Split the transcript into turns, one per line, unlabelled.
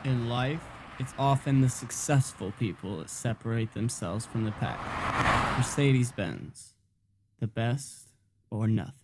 In life, it's often the successful people that separate themselves from the pack. Mercedes-Benz, the best or nothing.